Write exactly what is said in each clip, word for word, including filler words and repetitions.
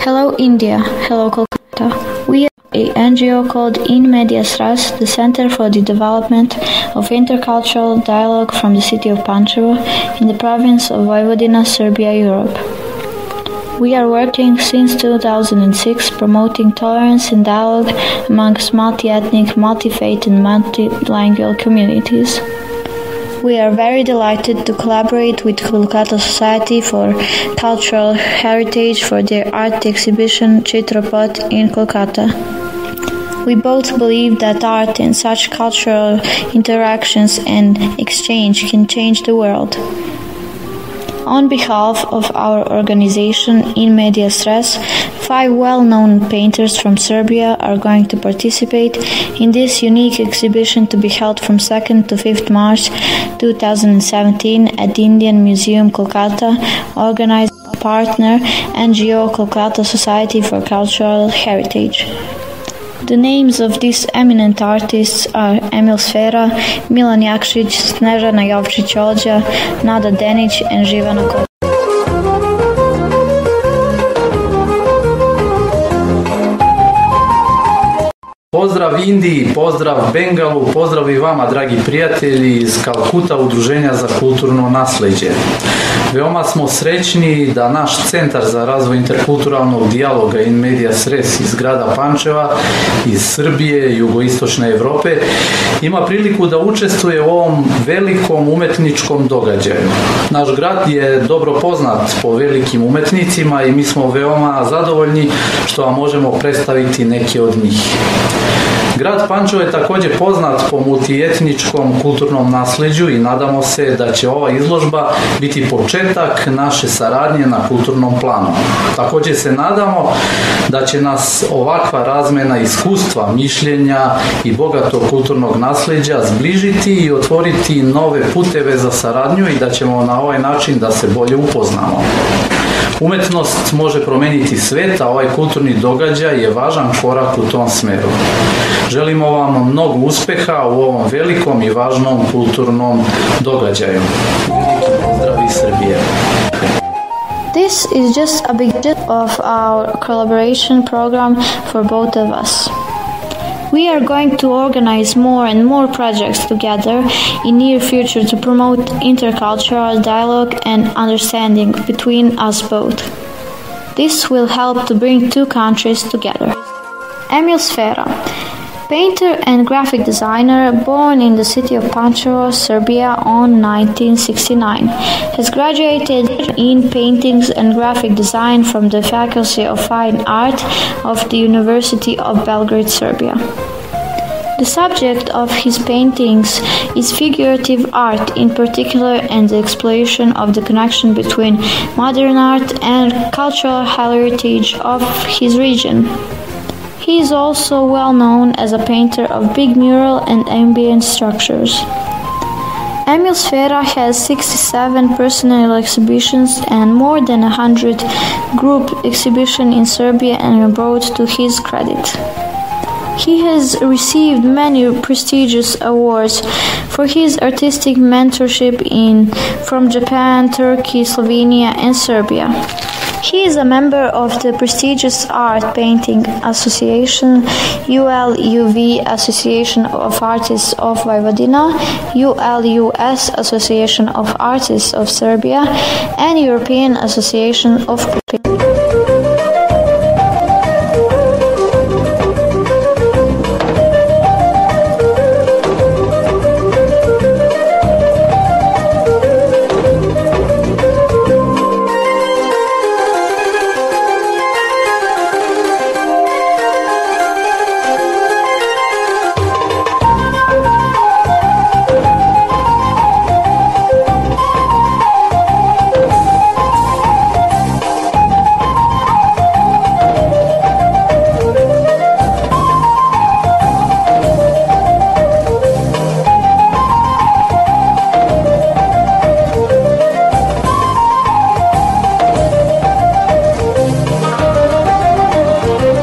Hello India, hello Kolkata. We are an N G O called In Medias Res, the Center for the Development of Intercultural Dialogue from the city of Pančevo in the province of Vojvodina, Serbia, Europe. We are working since two thousand six promoting tolerance and dialogue amongst multi-ethnic, multi-faith and multilingual communities. We are very delighted to collaborate with Kolkata Society for Cultural Heritage for their art exhibition Chitro in Kolkata. We both believe that art and such cultural interactions and exchange can change the world. On behalf of our organization In Medias Res, five well-known painters from Serbia are going to participate in this unique exhibition to be held from second to fifth March two thousand seventeen at the Indian Museum Kolkata, organized by partner N G O Kolkata Society for Cultural Heritage. The names of these eminent artists are Emil Sfera, Milan Jakšić, Snežana Jovčić-Olđa, Nada Denić and Živana Kovač. Pozdrav Indiji, pozdrav Bengalu, pozdrav i vama dragi prijatelji iz Kalkuta Udruženja za kulturno nasleđe. Veoma smo srećni da naš Centar za razvoj interkulturalnog dijaloga In Medias Res iz grada Pančeva, iz Srbije i jugoistočne Evrope ima priliku da učestvuje u ovom velikom umetničkom događaju. Naš grad je dobro poznat po velikim umetnicima i mi smo veoma zadovoljni što vam možemo predstaviti neke od njih. Grad Pančevo je također poznat po multietničkom kulturnom nasleđu i nadamo se da će ova izložba biti početak naše saradnje na kulturnom planu. Također se nadamo da će nas ovakva razmena iskustva, mišljenja i bogatog kulturnog nasleđa zbližiti i otvoriti nove puteve za saradnju i da ćemo na ovaj način da se bolje upoznamo. Umetnost može promeniti svet, a ovaj kulturni događaj je važan korak u tom smeru. Želimo vam mnogo uspeha u ovom velikom i važnom kulturnom događaju. Veliki pozdrav iz Srbije. This is just a beginning of our collaboration program for both of us. We are going to organize more and more projects together in near future to promote intercultural dialogue and understanding between us both. This will help to bring two countries together. Emil Sfera, painter and graphic designer born in the city of Pančevo, Serbia on nineteen sixty-nine, has graduated in paintings and graphic design from the Faculty of Fine Art of the University of Belgrade, Serbia. The subject of his paintings is figurative art in particular and the exploration of the connection between modern art and cultural heritage of his region. He is also well known as a painter of big mural and ambient structures. Emil Sfera has sixty-seven personal exhibitions and more than one hundred group exhibitions in Serbia and abroad to his credit. He has received many prestigious awards for his artistic mentorship in from Japan, Turkey, Slovenia and Serbia. He is a member of the prestigious Art Painting Association, U L U V Association of Artists of Vojvodina, U L U S Association of Artists of Serbia, and European Association of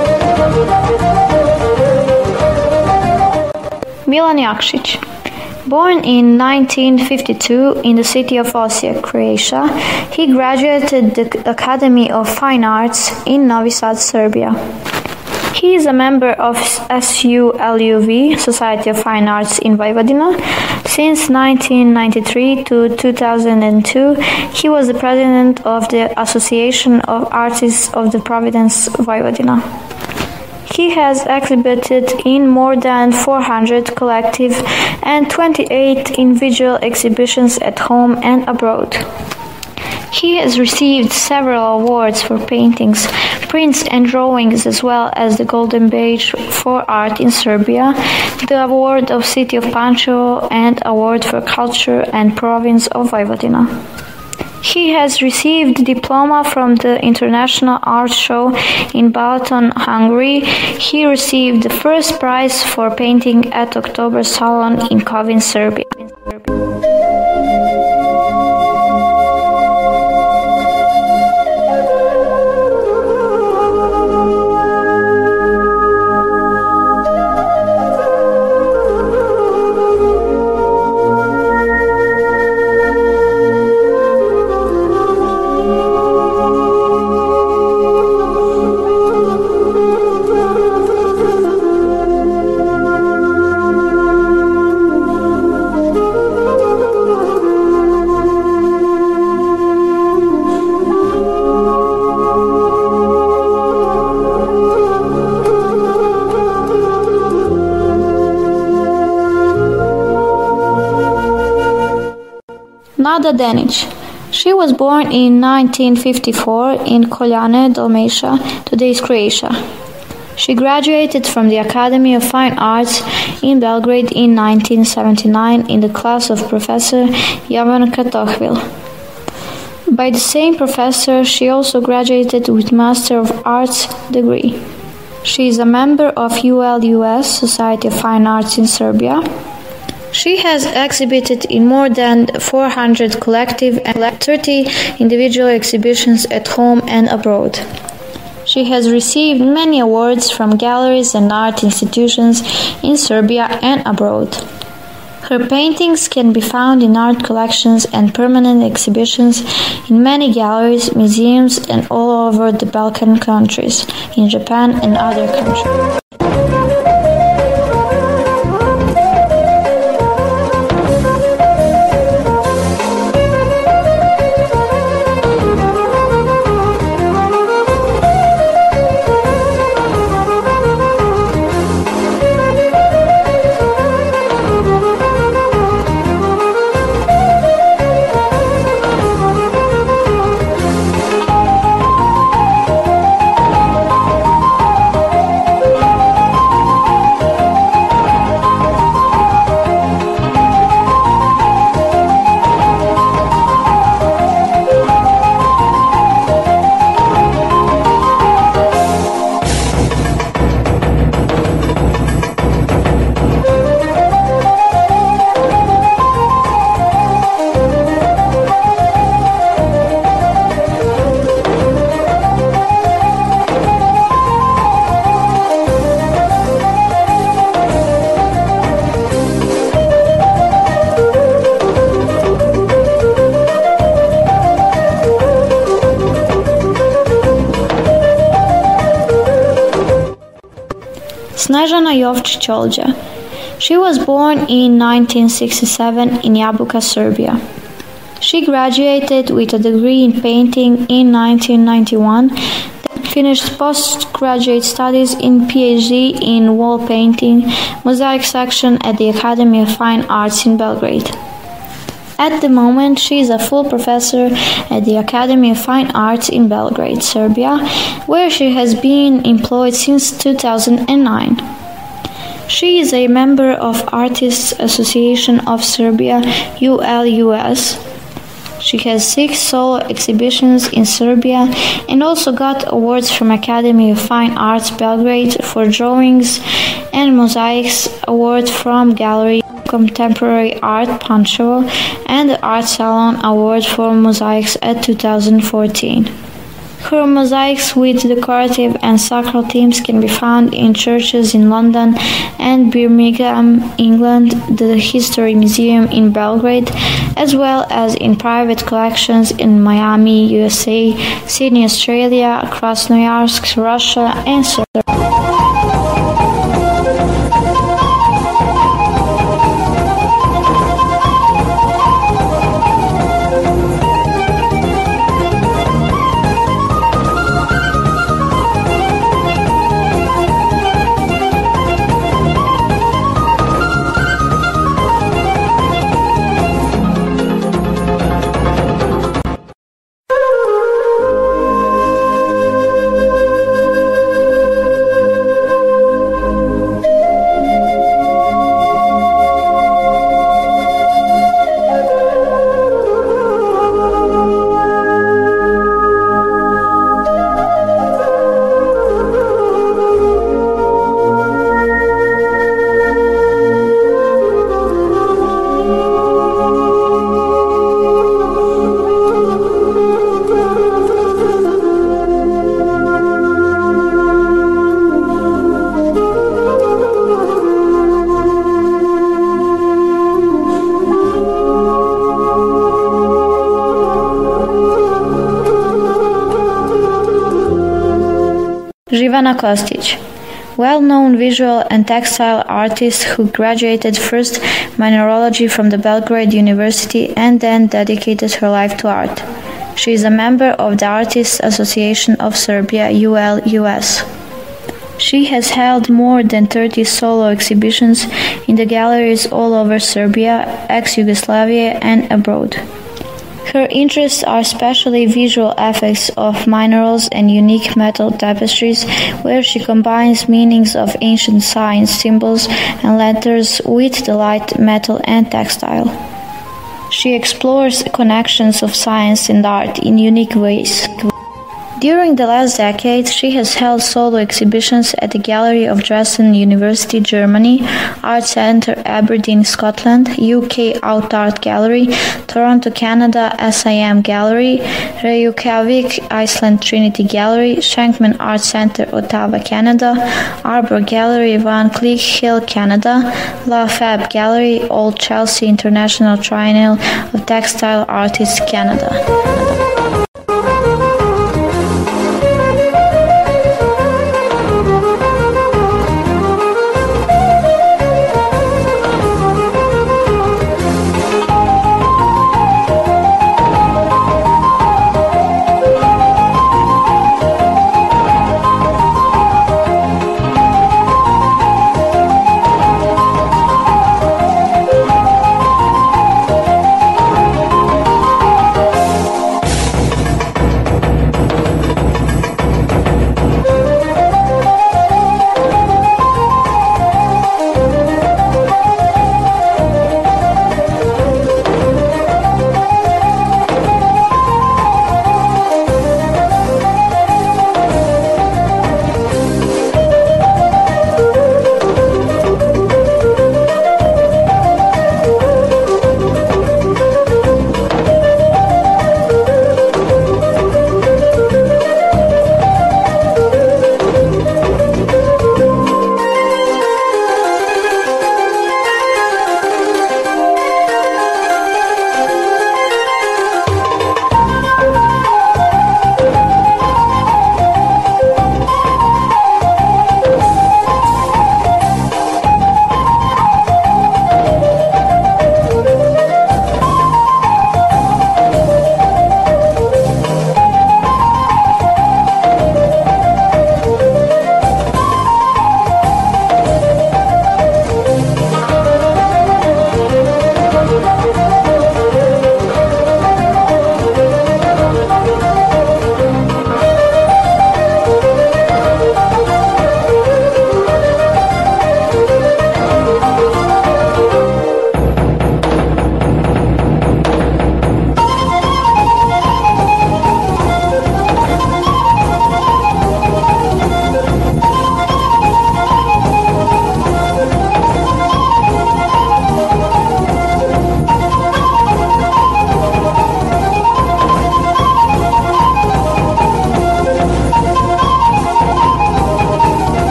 Milan Jakšić. Born in nineteen fifty-two in the city of Osijek, Croatia, he graduated the Academy of Fine Arts in Novi Sad, Serbia. He is a member of S U L U V, Society of Fine Arts in Vojvodina. Since nineteen ninety-three to two thousand two, he was the president of the Association of Artists of the Province Vojvodina. He has exhibited in more than four hundred collective and twenty-eight individual exhibitions at home and abroad. He has received several awards for paintings, prints and drawings, as well as the Golden Badge for Art in Serbia, the Award of City of Pančevo, and Award for Culture and Province of Vojvodina. He has received diploma from the International Art Show in Balaton, Hungary. He received the first prize for painting at October Salon in Kovin, Serbia. Nada Denic. She was born in nineteen fifty-four in Koljane, Dalmatia, today's Croatia. She graduated from the Academy of Fine Arts in Belgrade in nineteen seventy-nine in the class of Professor Jovanka Tohvil. By the same professor, she also graduated with Master of Arts degree. She is a member of U L U S, Society of Fine Arts in Serbia. She has exhibited in more than four hundred collective and thirty individual exhibitions at home and abroad. She has received many awards from galleries and art institutions in Serbia and abroad. Her paintings can be found in art collections and permanent exhibitions in many galleries, museums, and all over the Balkan countries, in Japan and other countries. Snežana Jovčić-Olja. She was born in nineteen sixty-seven in Jabuka, Serbia. She graduated with a degree in painting in nineteen ninety-one, then finished postgraduate studies in PhD in wall painting, mosaic section at the Academy of Fine Arts in Belgrade. At the moment, she is a full professor at the Academy of Fine Arts in Belgrade, Serbia, where she has been employed since two thousand nine. She is a member of Artists Association of Serbia, U L U S. She has six solo exhibitions in Serbia and also got awards from Academy of Fine Arts Belgrade for drawings and mosaics, award from Gallery Contemporary Art Pančevo, and the Art Salon Award for Mosaics at two thousand fourteen. Her mosaics with decorative and sacral themes can be found in churches in London and Birmingham, England, the History Museum in Belgrade, as well as in private collections in Miami, U S A, Sydney, Australia, Krasnoyarsk, Russia, and Serbia. Živana Kostić, well-known visual and textile artist who graduated first mineralogy from the Belgrade University and then dedicated her life to art. She is a member of the Artists Association of Serbia, U L U S. She has held more than thirty solo exhibitions in the galleries all over Serbia, ex-Yugoslavia, and abroad. Her interests are especially visual effects of minerals and unique metal tapestries, where she combines meanings of ancient science symbols and letters with the light metal and textile. She explores connections of science and art in unique ways. During the last decade, she has held solo exhibitions at the Gallery of Dresden University, Germany, Art Centre Aberdeen, Scotland, U K Out Art Gallery, Toronto, Canada, S I M Gallery, Reykjavik, Iceland Trinity Gallery, Shankman Art Centre, Ottawa, Canada, Arbor Gallery, Van Cleek Hill, Canada, La Fab Gallery, Old Chelsea International Triennial of Textile Artists, Canada.